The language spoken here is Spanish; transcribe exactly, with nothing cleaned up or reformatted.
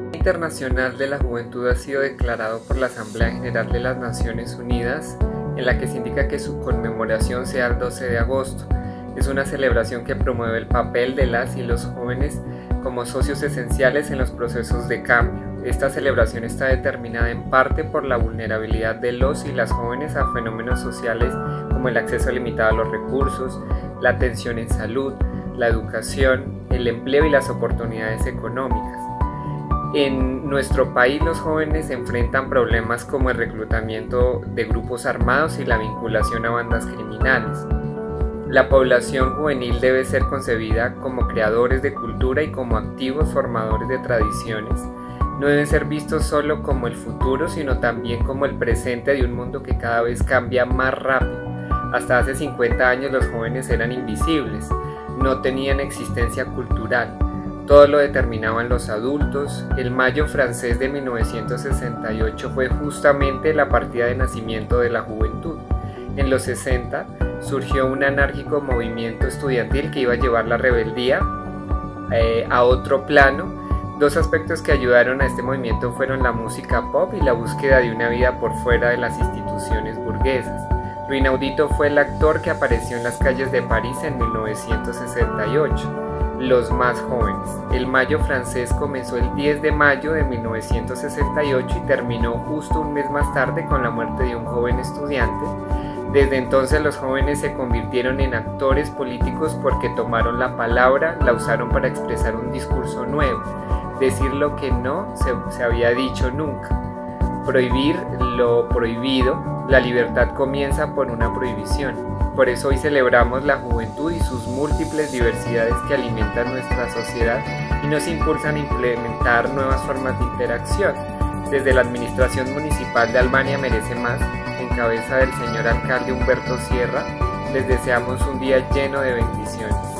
Internacional de la Juventud ha sido declarado por la Asamblea General de las Naciones Unidas, en la que se indica que su conmemoración sea el doce de agosto. Es una celebración que promueve el papel de las y los jóvenes como socios esenciales en los procesos de cambio. Esta celebración está determinada en parte por la vulnerabilidad de los y las jóvenes a fenómenos sociales como el acceso limitado a los recursos, la atención en salud, la educación, el empleo y las oportunidades económicas. En nuestro país los jóvenes enfrentan problemas como el reclutamiento de grupos armados y la vinculación a bandas criminales. La población juvenil debe ser concebida como creadores de cultura y como activos formadores de tradiciones. No deben ser vistos solo como el futuro, sino también como el presente de un mundo que cada vez cambia más rápido. Hasta hace cincuenta años los jóvenes eran invisibles, no tenían existencia cultural. Todo lo determinaban los adultos. El Mayo francés de mil novecientos sesenta y ocho fue justamente la partida de nacimiento de la juventud. En los sesenta surgió un anárquico movimiento estudiantil que iba a llevar la rebeldía eh, a otro plano. Dos aspectos que ayudaron a este movimiento fueron la música pop y la búsqueda de una vida por fuera de las instituciones burguesas. Lo inaudito fue el actor que apareció en las calles de París en mil novecientos sesenta y ocho. Los más jóvenes. El Mayo francés comenzó el diez de mayo de mil novecientos sesenta y ocho y terminó justo un mes más tarde con la muerte de un joven estudiante. Desde entonces los jóvenes se convirtieron en actores políticos porque tomaron la palabra, la usaron para expresar un discurso nuevo, decir lo que no se, se había dicho nunca, prohibir lo prohibido. La libertad comienza por una prohibición. Por eso hoy celebramos la juventud y sus múltiples diversidades que alimentan nuestra sociedad y nos impulsan a implementar nuevas formas de interacción. Desde la Administración Municipal de Albania Merece Más, en cabeza del señor alcalde Humberto Sierra, les deseamos un día lleno de bendiciones.